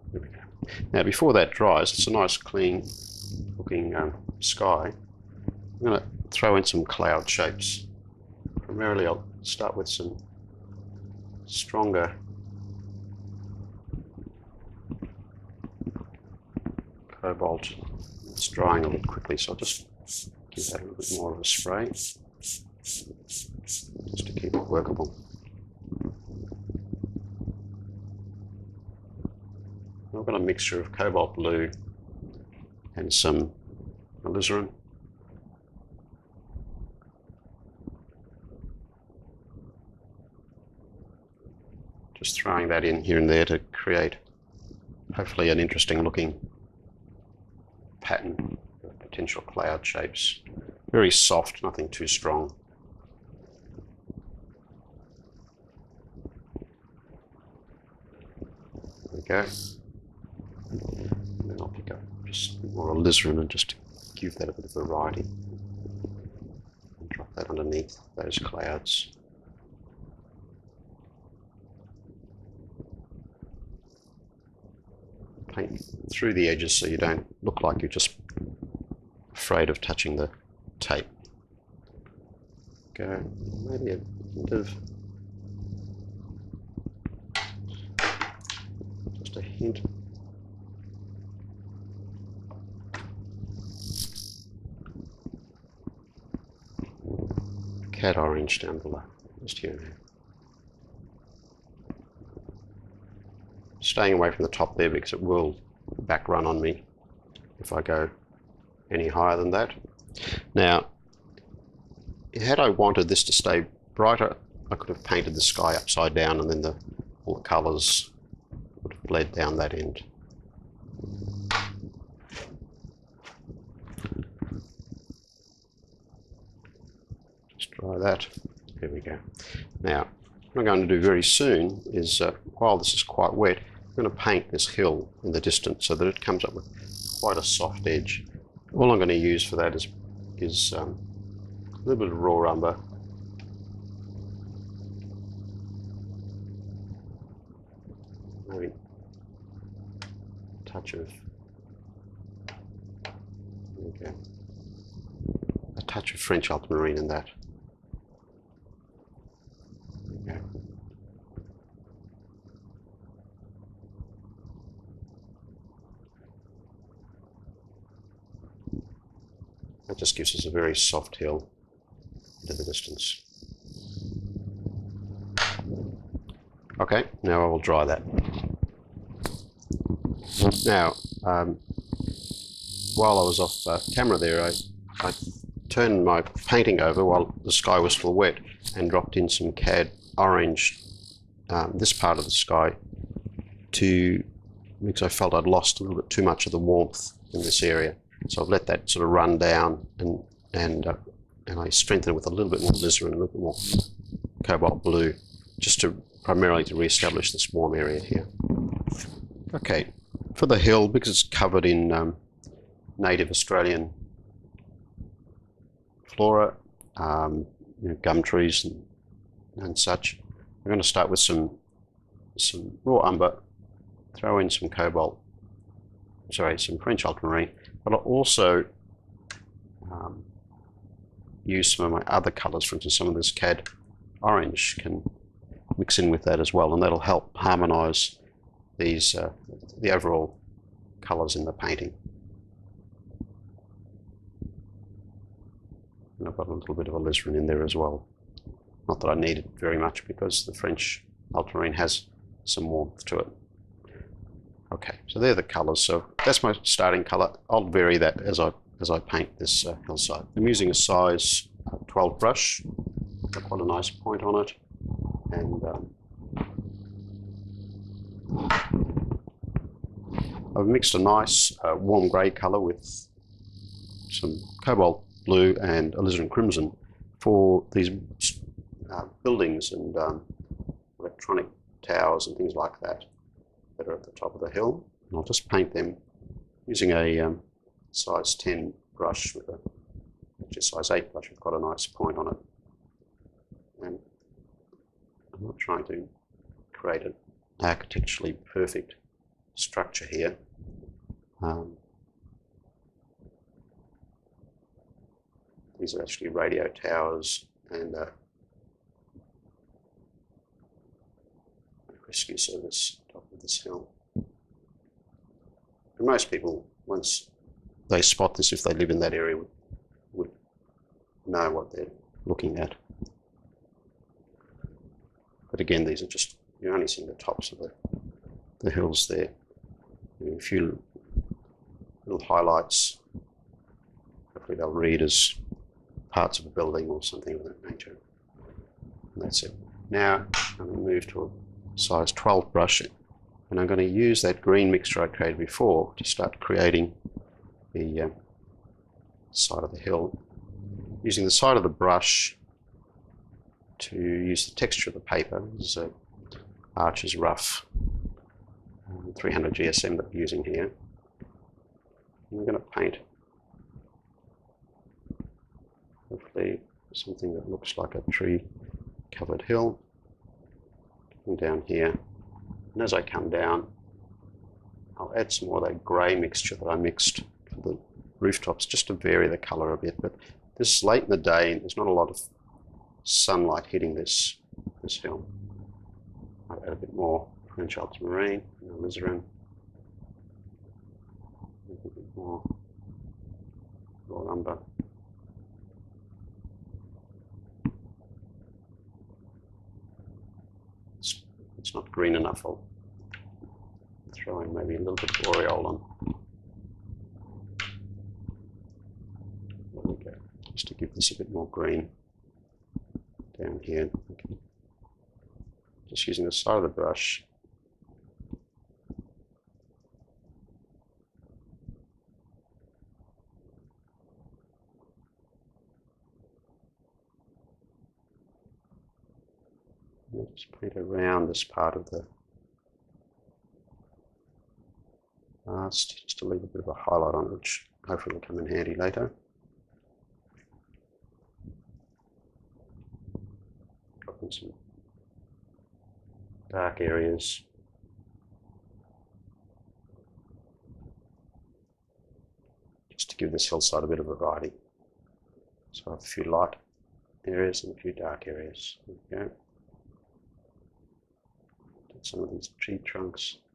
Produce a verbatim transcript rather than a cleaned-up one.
There we go. Now before that dries, it's a nice clean looking um, sky. I'm going to throw in some cloud shapes. Primarily I'll start with some stronger cobalt. It's drying a bit quickly, so I'll just give that a little bit more of a spray just to keep it workable. I've got a mixture of cobalt blue and some alizarin. Just throwing that in here and there to create hopefully an interesting looking pattern of potential cloud shapes. Very soft, nothing too strong. There we go. And then I'll pick up just more alizarin and just give that a bit of variety. And drop that underneath those clouds. Paint through the edges so you don't look like you're just afraid of touching the tape. Go maybe a bit of, just a hint. Cat orange down below, just here and there. Staying away from the top there because it will back run on me if I go any higher than that. Now, had I wanted this to stay brighter, I could have painted the sky upside down and then the, all the colours would have bled down that end. Just dry that. There we go. Now, what I'm going to do very soon is, uh, while this is quite wet, I'm going to paint this hill in the distance so that it comes up with quite a soft edge. All I'm going to use for that is, is um, a little bit of raw umber, maybe a touch of, there we go, a touch of French ultramarine in that. There we go. That just gives us a very soft hill into the distance. Okay, now I will dry that. Now, um, while I was off uh, camera there, I, I turned my painting over while the sky was still wet and dropped in some cad orange, um, this part of the sky, to because I felt I'd lost a little bit too much of the warmth in this area. So I've let that sort of run down, and and uh, and I strengthen it with a little bit more alizarin and a little bit more cobalt blue, just to primarily to re-establish this warm area here. Okay, for the hill, because it's covered in um, native Australian flora, um, you know, gum trees and, and such, I'm going to start with some some raw umber, throw in some cobalt, sorry, some French ultramarine. But I'll also um, use some of my other colours. For instance, some of this cad orange can mix in with that as well, and that'll help harmonise these uh, the overall colours in the painting. And I've got a little bit of alizarin in there as well. Not that I need it very much because the French ultramarine has some warmth to it. Okay, so they're the colours. So that's my starting colour. I'll vary that as I as I paint this uh, hillside. I'm using a size twelve brush. Got quite a nice point on it, and um, I've mixed a nice uh, warm grey colour with some cobalt blue and alizarin crimson for these uh, buildings and um, electronic towers and things like that that are at the top of the hill. And I'll just paint them using a um, size ten brush with a actually size eight brush with quite a nice point on it. And I'm not trying to create an architecturally perfect structure here. Um, these are actually radio towers and a rescue service top of this hill. And most people, once they spot this, if they live in that area, would, would know what they're looking at. But again, these are just, you're only seeing the tops of the, the hills there. A few little highlights, hopefully they'll read as parts of a building or something of that nature. And that's it. Now I'm going to move to a size twelve brush, and I'm going to use that green mixture I created before to start creating the uh, side of the hill, using the side of the brush to use the texture of the paper. This is a Archer's Rough um, three hundred G S M that we're using here. And we're going to paint hopefully something that looks like a tree covered hill. Coming down here, and as I come down I'll add some more of that grey mixture that I mixed for the rooftops just to vary the colour a bit. But this is late in the day and there's not a lot of sunlight hitting this this hill. I'll add a bit more French ultramarine and alizarin, a bit more raw umber. It's, it's not green enough. I'll throw in maybe a little bit of aureole on. There we go, just to give this a bit more green down here. Okay. Just using the side of the brush. And just paint around this part of the mast, just to leave a bit of a highlight on it, which hopefully will come in handy later. Dropping some dark areas. Just to give this hillside a bit of variety. So I have a few light areas and a few dark areas. There we go. Some of these tree trunks.